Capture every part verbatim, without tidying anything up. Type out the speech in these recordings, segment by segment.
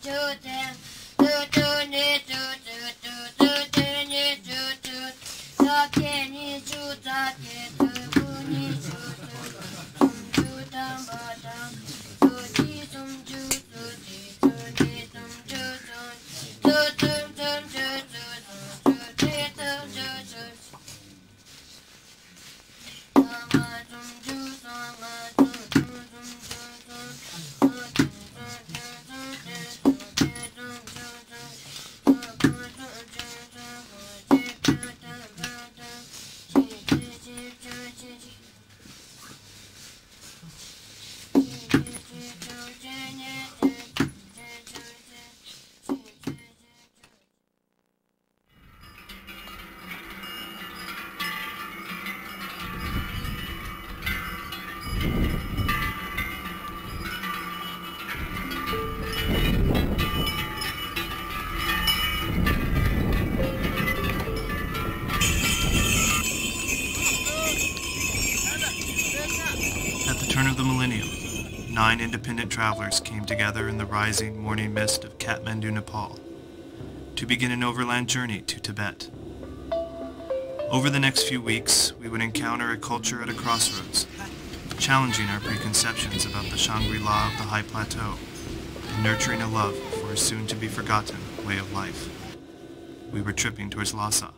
At the turn of the millennium, nine independent travelers came together in the rising morning mist of Kathmandu, Nepal, to begin an overland journey to Tibet. Over the next few weeks, we would encounter a culture at a crossroads, challenging our preconceptions about the Shangri-La of the high plateau, and nurturing a love for a soon-to-be-forgotten way of life. We were tripping towards Lhasa.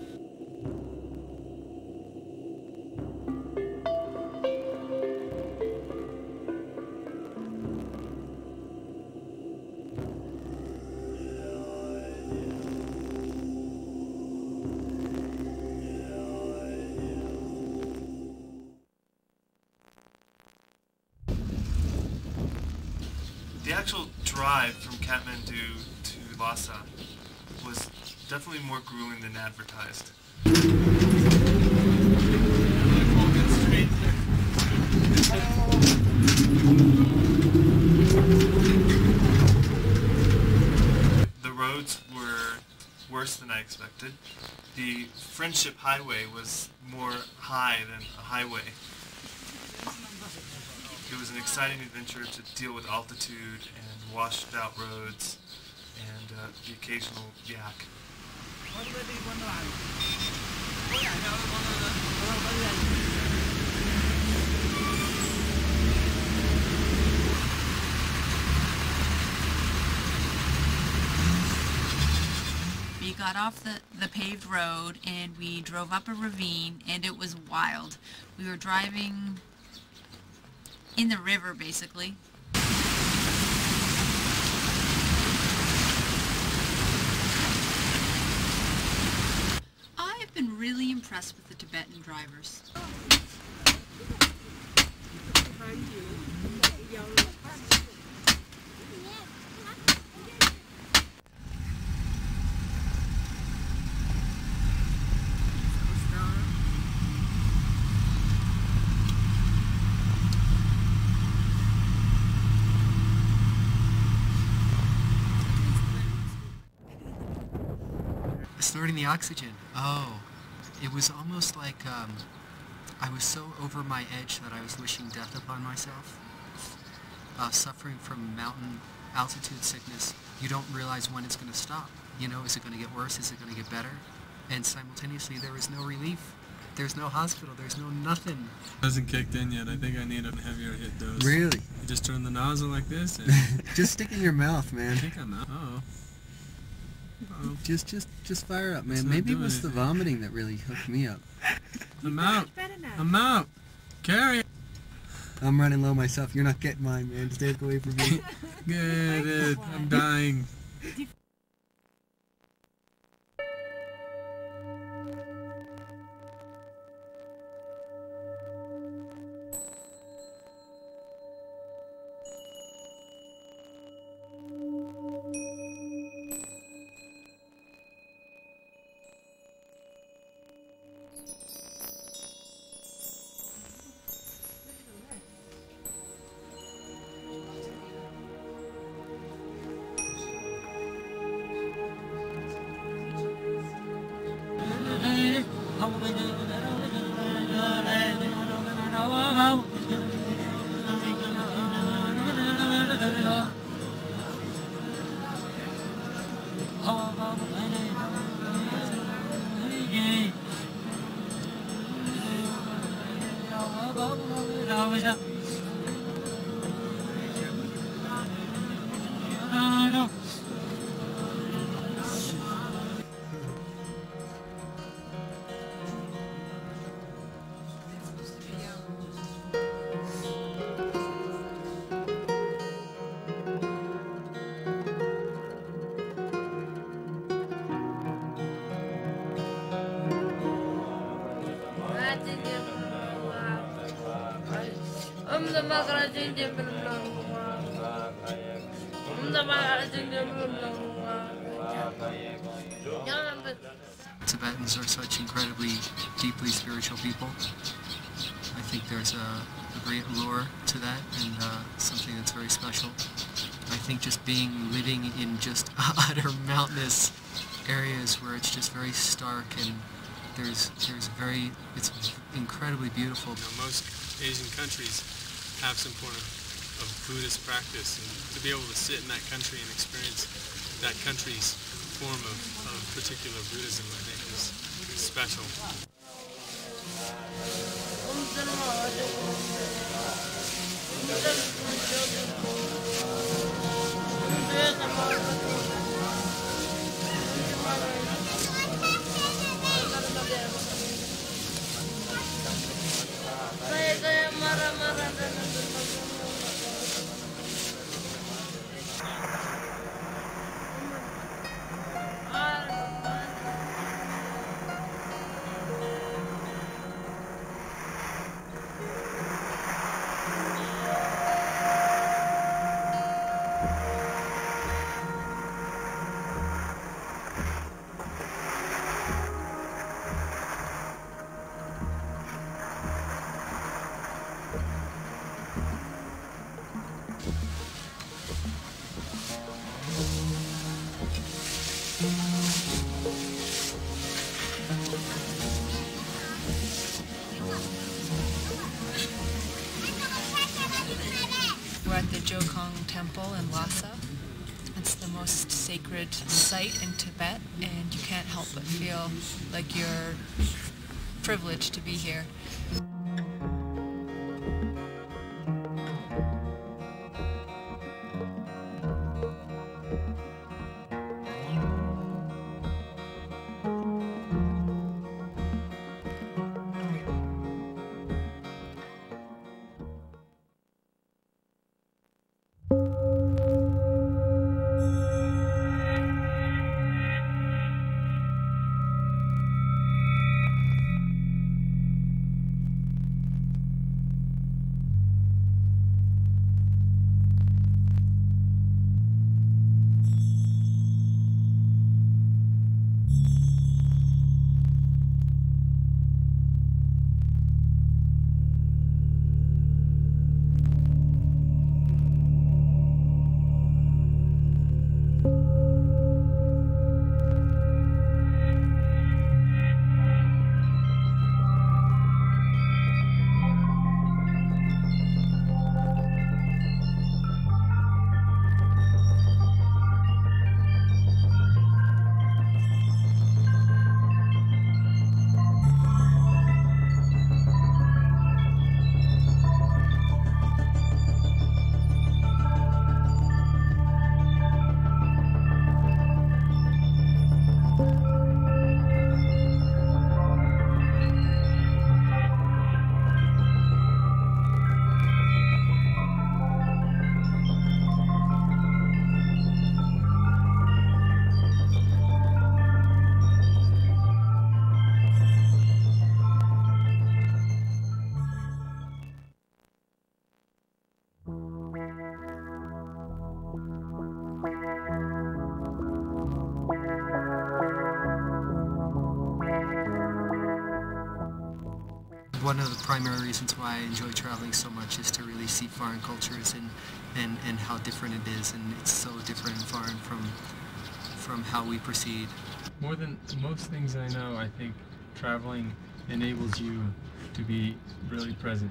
The actual drive from Kathmandu to Lhasa was definitely more grueling than advertised. The roads were worse than I expected. The Friendship Highway was more high than a highway. It was an exciting adventure to deal with altitude and washed out roads and uh, the occasional yak. We got off the, the paved road and we drove up a ravine, and it was wild. We were driving in the river, basically. I've been really impressed with the Tibetan drivers. Snorting the oxygen. Oh, it was almost like um, I was so over my edge that I was wishing death upon myself. Uh, suffering from mountain altitude sickness, you don't realize when it's going to stop. You know, is it going to get worse? Is it going to get better? And simultaneously, there was no relief. There's no hospital. There's no nothing. It hasn't kicked in yet. I think I need a heavier hit dose. Really? You just turn the nozzle like this and... Just stick in your mouth, man. I think I'm out. Uh-oh. Uh-oh. Just, just, just fire up, man. It's not Maybe it doing was the anything. vomiting that really hooked me up. I'm out. I'm out. Carry. I'm running low myself. You're not getting mine, man. Stay away from me. Get it. I'm dying. Tibetans are such incredibly deeply spiritual people. I think there's a, a great allure to that, and uh, something that's very special. I think just being, living in just utter mountainous areas where it's just very stark, and there's, there's very, it's incredibly beautiful. You know, most Asian countries have some form of, of Buddhist practice, and to be able to sit in that country and experience that country's form of, of particular Buddhism, I think is, is special. We're at the Jokong Temple in Lhasa. It's the most sacred site in Tibet, and you can't help but feel like you're privileged to be here. One of the primary reasons why I enjoy traveling so much is to really see foreign cultures and, and, and how different it is, and it's so different and foreign from, from how we proceed. More than most things I know, I think traveling enables you to be really present.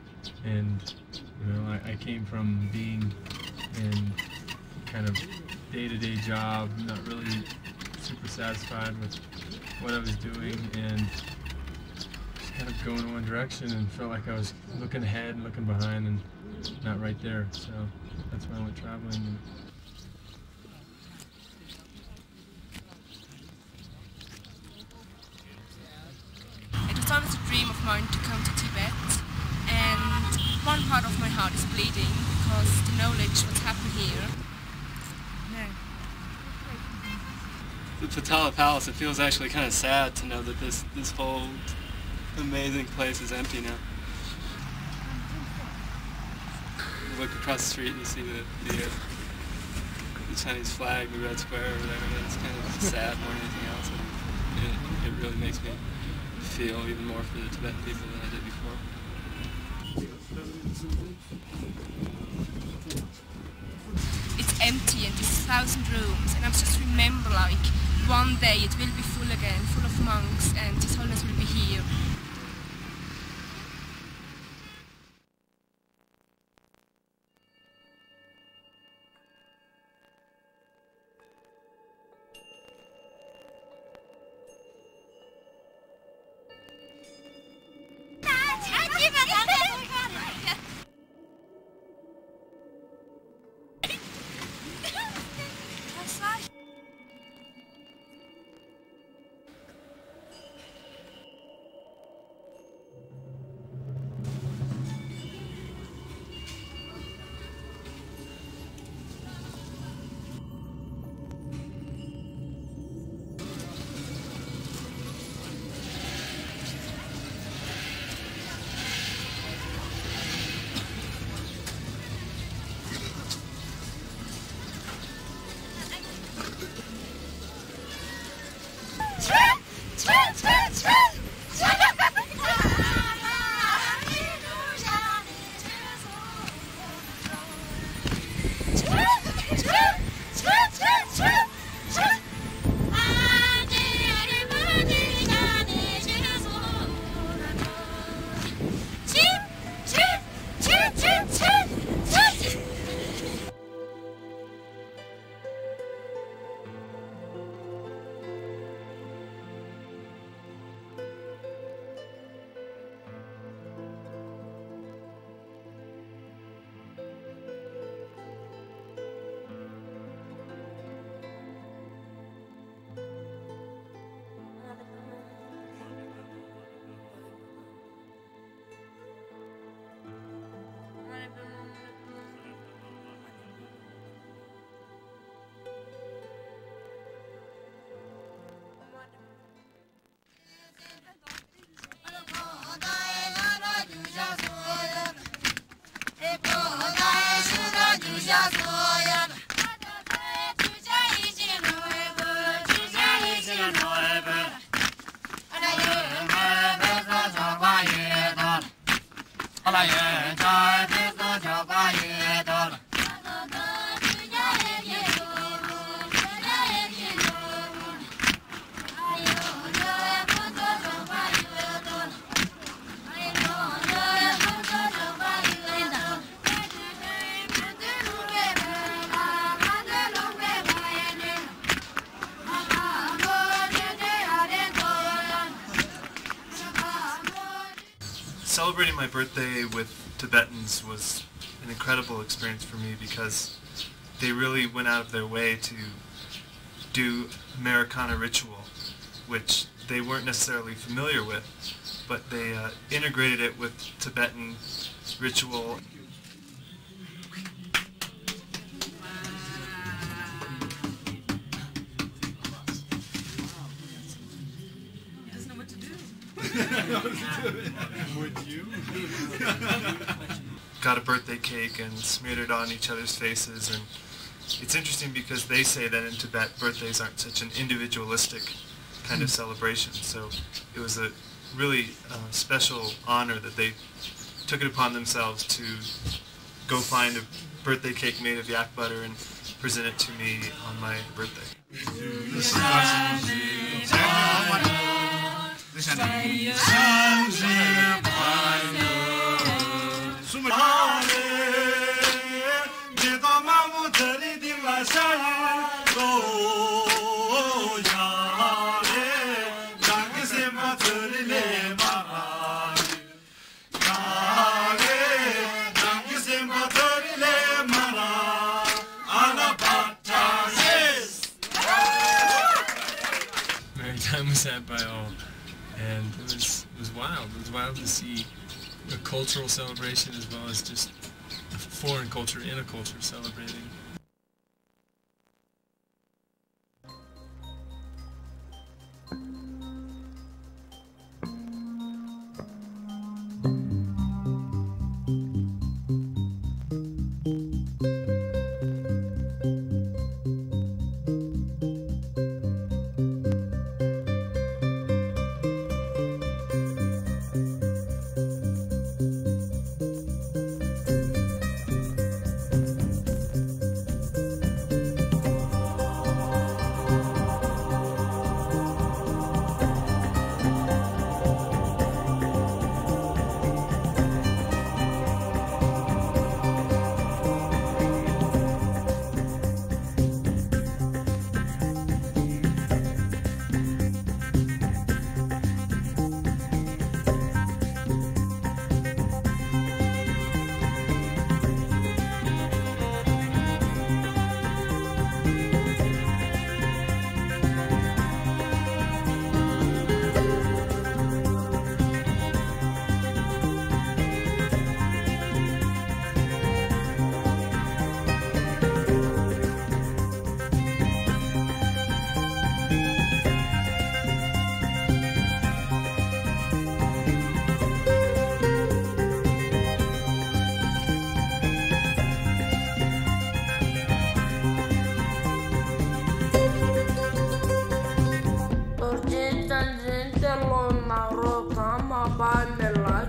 And, you know, I, I came from being in kind of day-to-day job, not really super satisfied with what I was doing, and kind of going in one direction, and felt like I was looking ahead and looking behind and not right there. So that's why I went traveling. It was always a dream of mine to come to Tibet, and one part of my heart is bleeding because the knowledge what's happened here. No. The Patala Palace, it feels actually kind of sad to know that this, this whole amazing place is empty now. you look across the street and you see the the, uh, the Chinese flag, the red square or whatever. And it's kind of sad more than anything else. And it, it really makes me feel even more for the Tibetan people than I did before. It's empty and there's a thousand rooms, and I just remember like one day it will be full again, full of monks, and His Holiness will be here. Celebrating my birthday with Tibetans was an incredible experience for me because they really went out of their way to do Americana ritual, which they weren't necessarily familiar with, but they uh, integrated it with Tibetan ritual. Would you? Got a birthday cake and smeared it on each other's faces, and it's interesting because they say that in Tibet birthdays aren't such an individualistic kind of celebration, so it was a really uh, special honor that they took it upon themselves to go find a birthday cake made of yak butter and present it to me on my birthday. Merry time was had by all, and it was it was wild. It was wild to see a cultural celebration as well as just a foreign culture in a culture celebrating.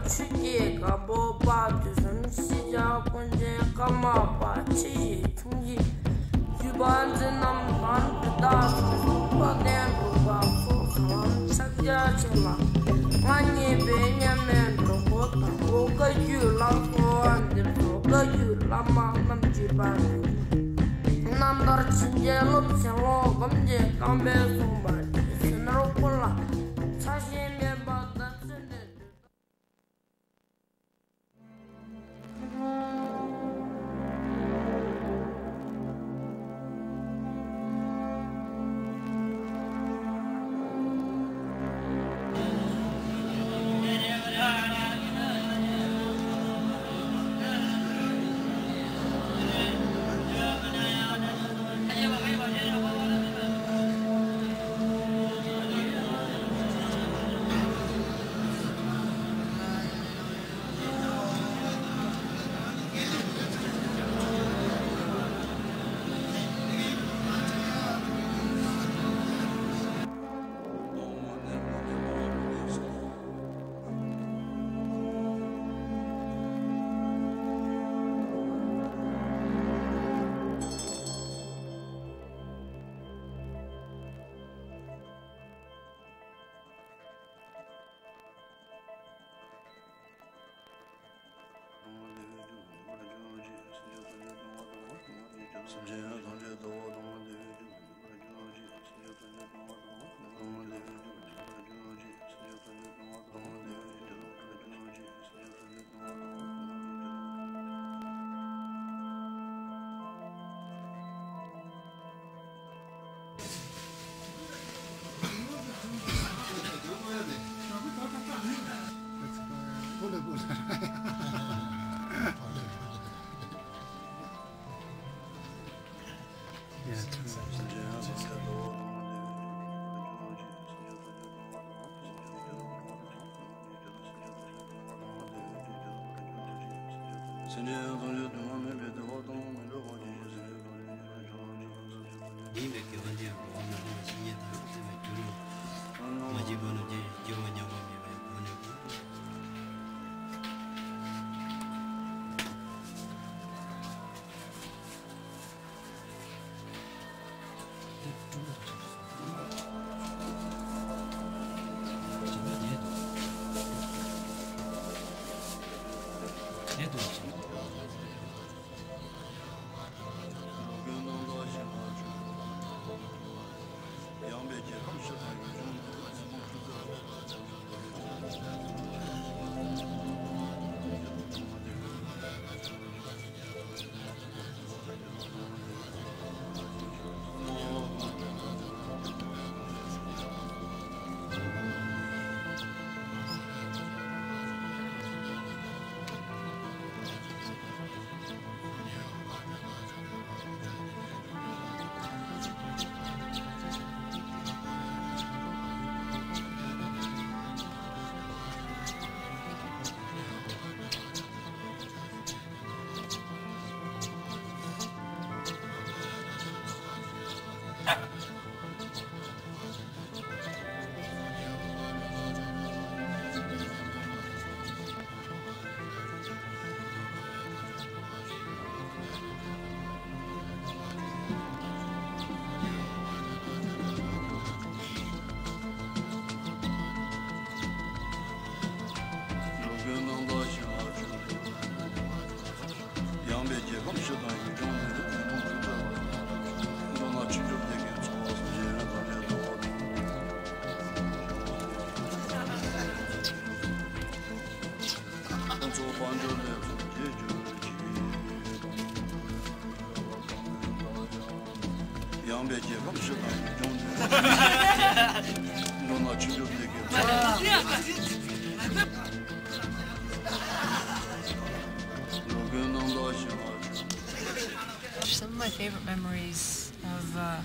Some of my favorite memories of uh,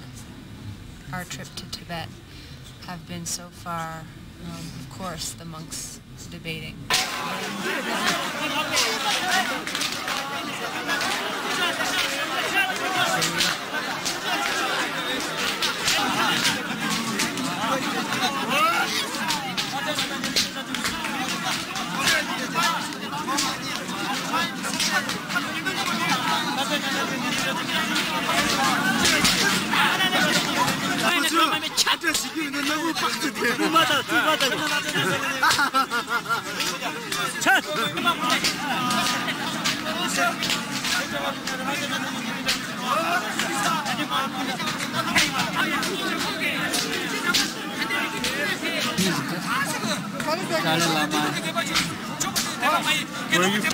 our trip to Tibet have been so far, um, of course, the monks debating. Where are you?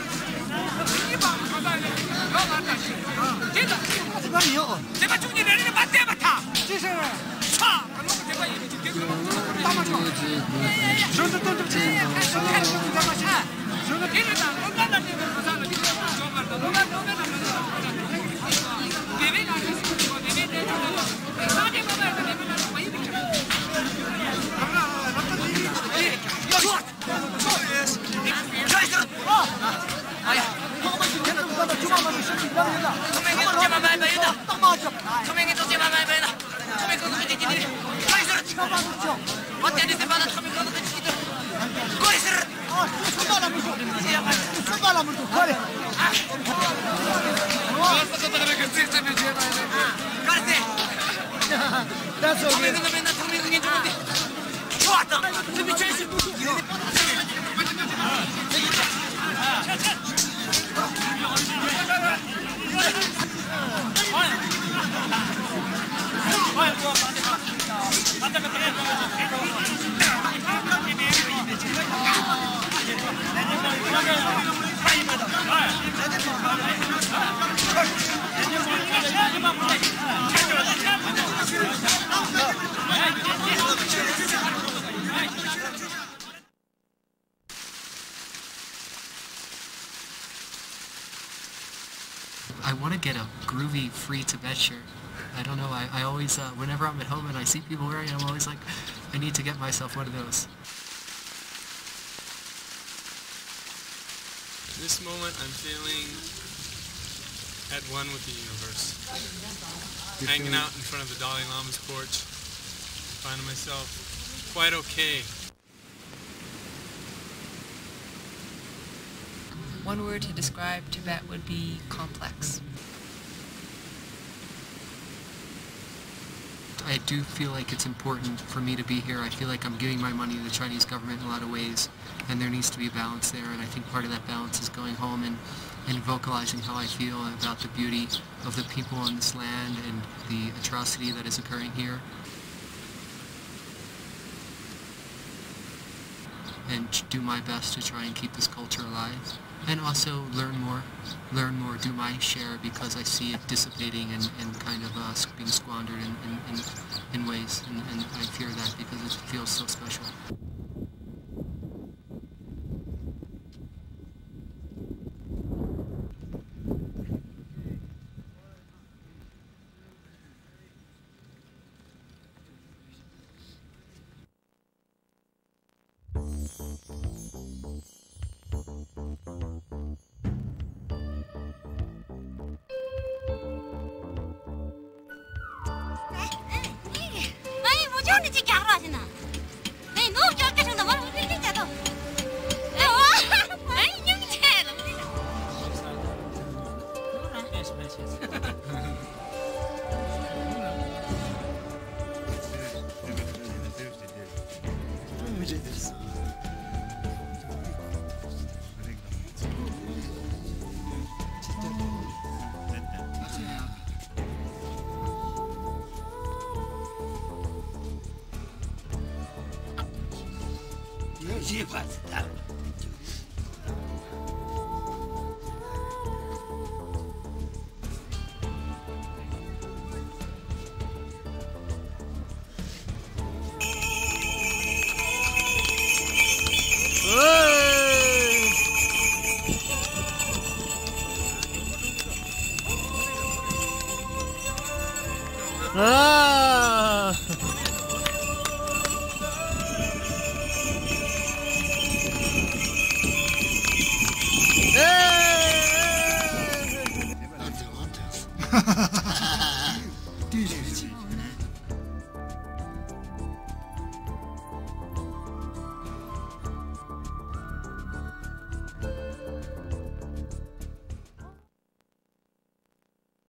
I want to get a groovy free Tibet shirt. I don't know, I, I always, uh, whenever I'm at home and I see people wearing it, I'm always like, I need to get myself one of those. This moment I'm feeling at one with the universe. You're Hanging feeling- out in front of the Dalai Lama's porch, finding myself quite okay. One word to describe Tibet would be complex. I do feel like it's important for me to be here. I feel like I'm giving my money to the Chinese government in a lot of ways, and there needs to be a balance there, and I think part of that balance is going home and, and vocalizing how I feel about the beauty of the people on this land and the atrocity that is occurring here. And do my best to try and keep this culture alive. And also learn more, learn more, do my share, because I see it dissipating and, and kind of uh, being squandered in, in, in, in ways, and, and I fear that because it feels so special. Ah! Hey!